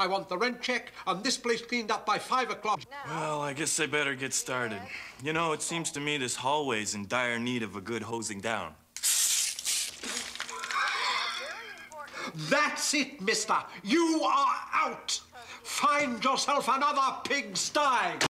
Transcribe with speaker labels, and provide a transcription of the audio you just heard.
Speaker 1: I want the rent check and this place cleaned up by 5 o'clock.
Speaker 2: Well, I guess I better get started. You know, it seems to me this hallway's in dire need of a good hosing down.
Speaker 1: That's it, mister. You are out. Find yourself another pigsty.